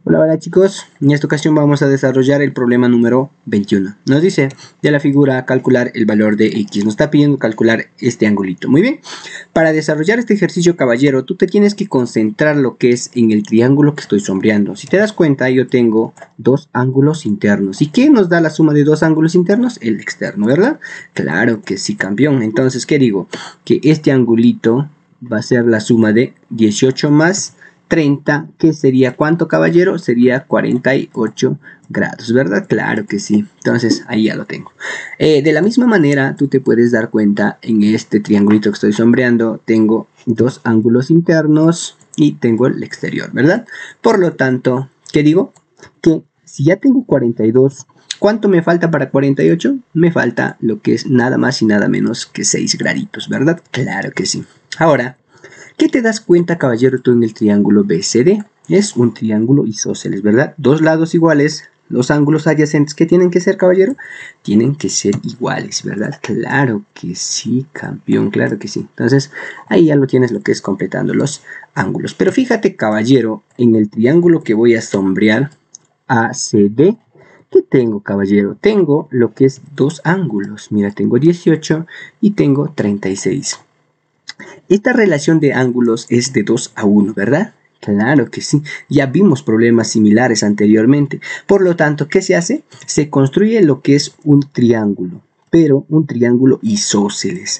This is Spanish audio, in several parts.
Hola, hola chicos, en esta ocasión vamos a desarrollar el problema número 21. Nos dice de la figura calcular el valor de x, nos está pidiendo calcular este angulito. Muy bien, para desarrollar este ejercicio, caballero, tú te tienes que concentrar lo que es en el triángulo que estoy sombreando. Si te das cuenta, yo tengo dos ángulos internos. ¿Y qué nos da la suma de dos ángulos internos? El externo, ¿verdad? Claro que sí, campeón. Entonces, ¿qué digo? Que este angulito va a ser la suma de 18 más 30, que sería ¿cuánto, caballero? Sería 48 grados, ¿verdad? Claro que sí. Entonces, ahí ya lo tengo. De la misma manera, tú te puedes dar cuenta, en este triangulito que estoy sombreando, tengo dos ángulos internos y tengo el exterior, ¿verdad? Por lo tanto, ¿qué digo? Que si ya tengo 42, ¿cuánto me falta para 48? Me falta lo que es nada más y nada menos que 6 graditos, ¿verdad? Claro que sí. Ahora, ¿qué te das cuenta, caballero, tú en el triángulo BCD? Es un triángulo isósceles, ¿verdad? Dos lados iguales, los ángulos adyacentes, ¿qué tienen que ser, caballero? Tienen que ser iguales, ¿verdad? Claro que sí, campeón, claro que sí. Entonces, ahí ya lo tienes lo que es completando los ángulos. Pero fíjate, caballero, en el triángulo que voy a sombrear, ACD, ¿qué tengo, caballero? Tengo lo que es dos ángulos. Mira, tengo 18 y tengo 36. Esta relación de ángulos es de 2 a 1, ¿verdad? Claro que sí, ya vimos problemas similares anteriormente. Por lo tanto, ¿qué se hace? Se construye lo que es un triángulo, pero un triángulo isósceles.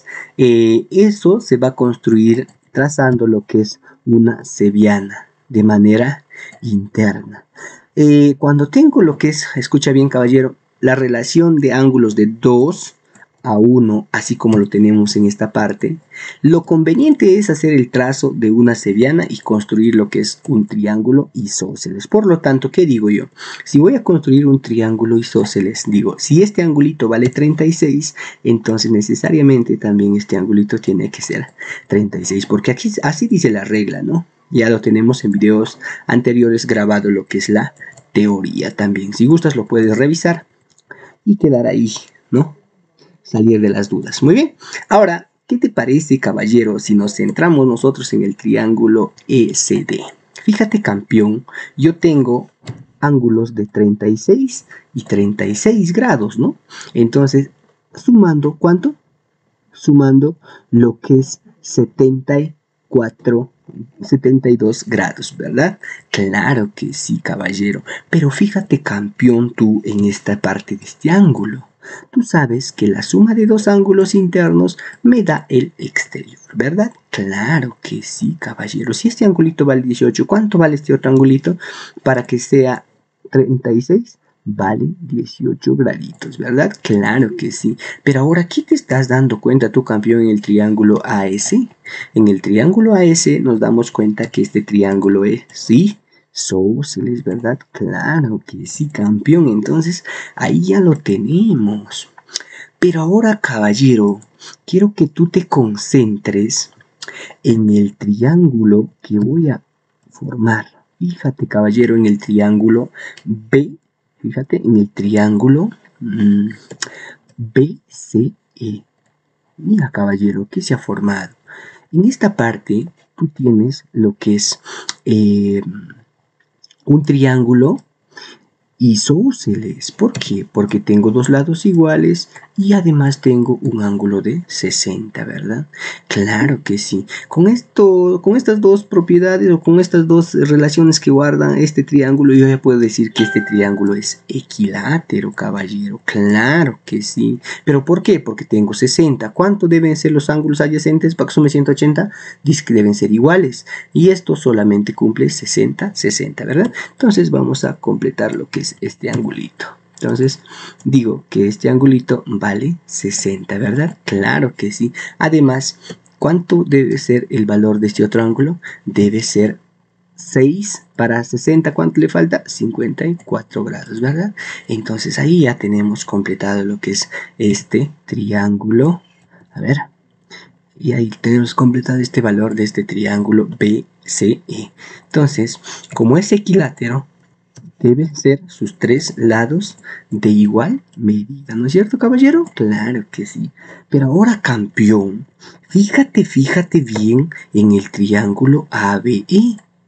Eso se va a construir trazando lo que es una cebiana de manera interna. Cuando tengo lo que es, escucha bien, caballero, la relación de ángulos de 2 a 1, así como lo tenemos en esta parte, lo conveniente es hacer el trazo de una cebiana y construir lo que es un triángulo isósceles. Por lo tanto, ¿qué digo yo? Si voy a construir un triángulo isósceles, digo, si este angulito vale 36, entonces necesariamente también este angulito tiene que ser 36, porque aquí así dice la regla, ¿no? Ya lo tenemos en videos anteriores grabado lo que es la teoría también. Si gustas lo puedes revisar y quedar ahí, ¿no? Salir de las dudas. Muy bien. Ahora, ¿qué te parece, caballero, si nos centramos nosotros en el triángulo ECD? Fíjate, campeón, yo tengo ángulos de 36 y 36 grados, ¿no? Entonces, sumando, ¿cuánto? Sumando lo que es 74 72 grados, ¿verdad? Claro que sí, caballero. Pero fíjate, campeón, tú en esta parte de este ángulo. Tú sabes que la suma de dos ángulos internos me da el exterior, ¿verdad? Claro que sí, caballero. Si este angulito vale 18, ¿cuánto vale este otro angulito para que sea 36? Vale 18 graditos, ¿verdad? Claro que sí. Pero ahora, ¿qué te estás dando cuenta tú, campeón, en el triángulo AS? En el triángulo AS nos damos cuenta que este triángulo es, sí, isósceles, ¿verdad? Claro que sí, campeón. Entonces, ahí ya lo tenemos. Pero ahora, caballero, quiero que tú te concentres en el triángulo que voy a formar. Fíjate, caballero, en el triángulo B. Fíjate, en el triángulo BCE. Mira, caballero, ¿qué se ha formado? En esta parte, tú tienes lo que es un triángulo isósceles. ¿Por qué? Porque tengo dos lados iguales y además tengo un ángulo de 60, ¿verdad? Claro que sí. Con estas dos propiedades o con estas dos relaciones que guardan este triángulo, yo ya puedo decir que este triángulo es equilátero, caballero. Claro que sí. ¿Pero por qué? Porque tengo 60. ¿Cuánto deben ser los ángulos adyacentes para que sume 180? Dice que deben ser iguales. Y esto solamente cumple 60, 60, ¿verdad? Entonces vamos a completar lo que es este angulito. Entonces digo que este angulito vale 60, ¿verdad? Claro que sí. Además, ¿cuánto debe ser el valor de este otro ángulo? Debe ser 6 para 60. ¿Cuánto le falta? 54 grados, ¿verdad? Entonces ahí ya tenemos completado lo que es este triángulo. A ver. Y ahí tenemos completado este valor de este triángulo BCE. Entonces, como es equilátero, deben ser sus tres lados de igual medida, ¿no es cierto, caballero? Claro que sí. Pero ahora, campeón, fíjate bien en el triángulo ABE.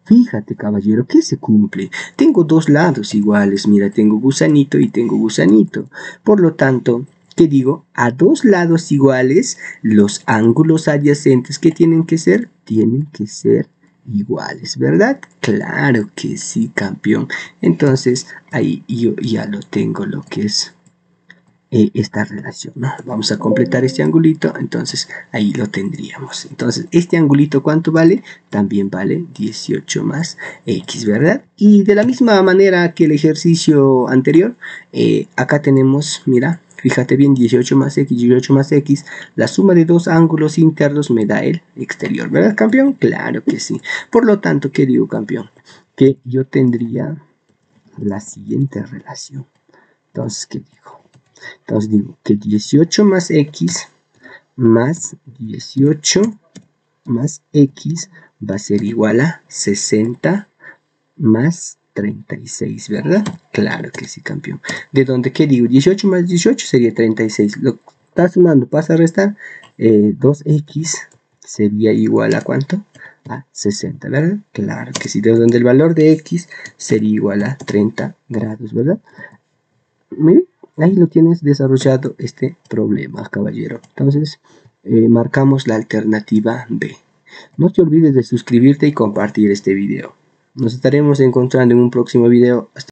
Fíjate, caballero, que se cumple. Tengo dos lados iguales. Mira, tengo gusanito y tengo gusanito. Por lo tanto, ¿qué digo? A dos lados iguales, los ángulos adyacentes que tienen que ser iguales, ¿verdad? Claro que sí, campeón. Entonces, ahí yo ya lo tengo lo que es esta relación, ¿no? Vamos a completar este angulito, entonces ahí lo tendríamos. Entonces, este angulito, ¿cuánto vale? También vale 18 más X, ¿verdad? Y de la misma manera que el ejercicio anterior, acá tenemos, mira, fíjate bien, 18 más X, la suma de dos ángulos internos me da el exterior, ¿verdad, campeón? Claro que sí. Por lo tanto, ¿qué digo, campeón? Que yo tendría la siguiente relación. Entonces, ¿qué digo? Entonces digo que 18 más X más 18 más X va a ser igual a 60 más 36, ¿verdad? Claro que sí, campeón. ¿De dónde qué digo? 18 más 18 sería 36. Lo está sumando, pasa a restar. 2X sería igual a ¿cuánto? A 60, ¿verdad? Claro que sí. De donde el valor de X sería igual a 30 grados, ¿verdad? Muy bien. Ahí lo tienes desarrollado este problema, caballero. Entonces, marcamos la alternativa B. No te olvides de suscribirte y compartir este video. Nos estaremos encontrando en un próximo video. Hasta